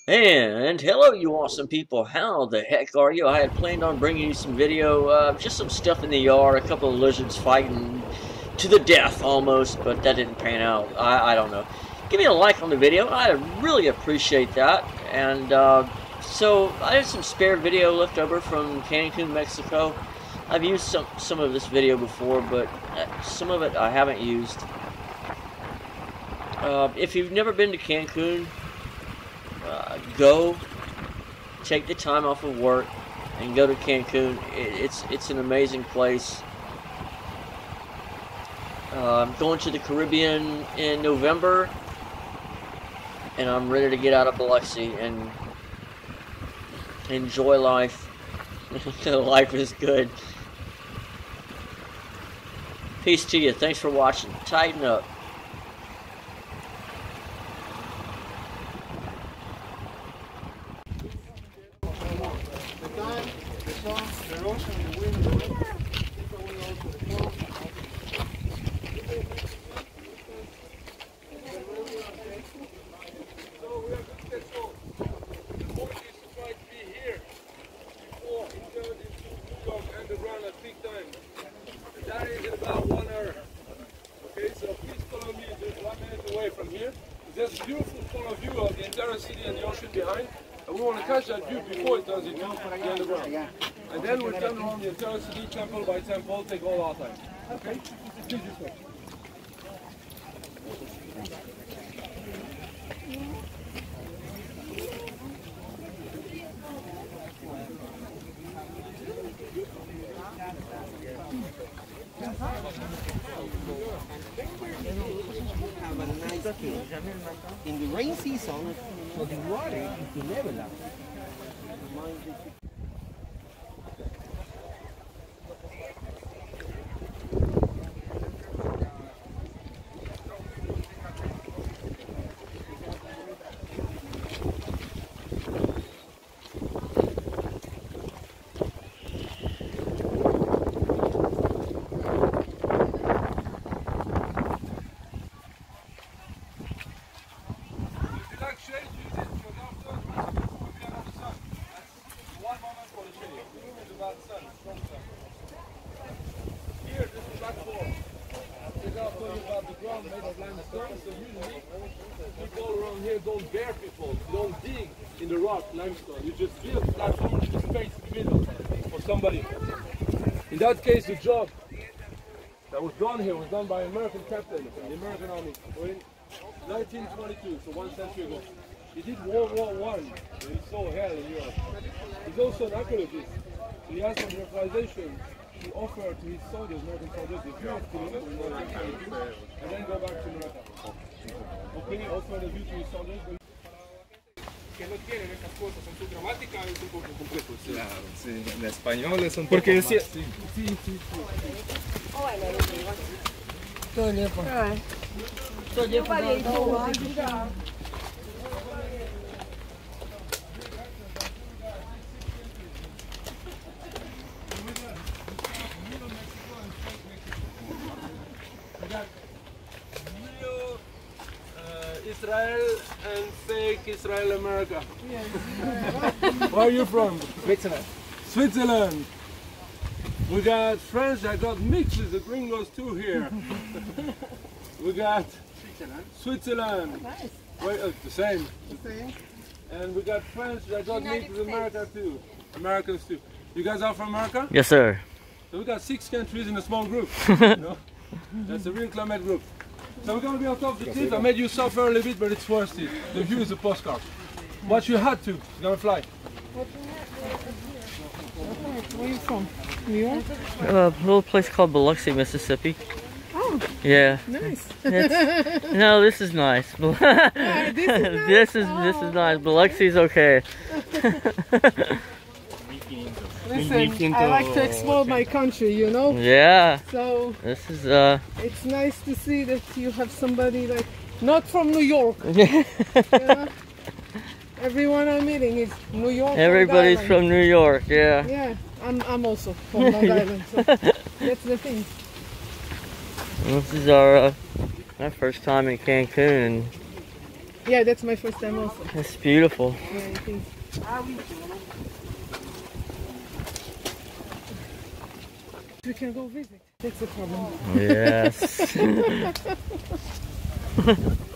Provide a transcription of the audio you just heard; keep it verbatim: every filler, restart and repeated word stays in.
And hello, you awesome people. How the heck are you? I had planned on bringing you some video, uh, just some stuff in the yard, a couple of lizards fighting to the death almost, but that didn't pan out. I, I don't know. Give me a like on the video. I really appreciate that. And uh, so I had some spare video left over from Cancun, Mexico. I've used some, some of this video before, but some of it I haven't used. Uh, if you've never been to Cancun, Uh, go, take the time off of work, and go to Cancun. It, it's it's an amazing place. Uh, I'm going to the Caribbean in November, and I'm ready to get out of Biloxi and enjoy life. Life is good. Peace to you. Thanks for watching. Tighten up. There's a beautiful follow view of the entire city and the ocean behind, and we want to catch that view before it turns into the underground. And then we'll turn around the entire city, temple by temple, take all our time. Okay? Please this way. Have a nice day. In the rain season, so the water is the level up. Don't bear people, don't dig in the rock limestone. You just build a platform with a space in the middle for somebody. In that case, the job that was done here was done by an American captain in the American Army in nineteen twenty-two, so one century ago. He did World War One, so he saw hell in Europe. He's also an archaeologist, so he has some realization. He offered to his soldiers, American soldiers, the view of Columbus in nineteen twenty-two, and then go back to America. Okay, he offered a view to his soldiers. Que no tienen estas cosas, en su gramática es un poco complejo. Sí. Claro, sí, en español es un Porque poco decía, más, sí. sí, sí, sí. Todo bien, Todo bien. Israel and fake Israel America. Where are you from? Switzerland. Switzerland. We got French that got mixed with the gringos too here. We got Switzerland. Switzerland. Nice. Wait, uh, the same. The same. And we got French that got United mixed with States. America too. Americans too. You guys are from America? Yes, sir. So we got six countries in a small group. You know? That's a real Club Med group. So we're going to be on top of the cliff. I made you suffer a little bit, but it's worth it. The view is a postcard. But you had to. It's going to fly. Where are you from? New York? A little place called Biloxi, Mississippi. Oh, Yeah. nice. It's, no, this is nice. Ah, this is nice. This is this is nice. Biloxi's okay. Listen, I like to explore my country, you know? Yeah. So This is uh. it's nice to see that you have somebody like, not from New York. Yeah. You know? Everyone I'm meeting is New York. Everybody's Long from Island. New York. Yeah. Yeah, I'm, I'm also from Long Island. So that's the thing. This is our uh, our first time in Cancun, and Yeah, that's my first time also. It's beautiful. Yeah, it is. We can go visit. That's the problem. Yes.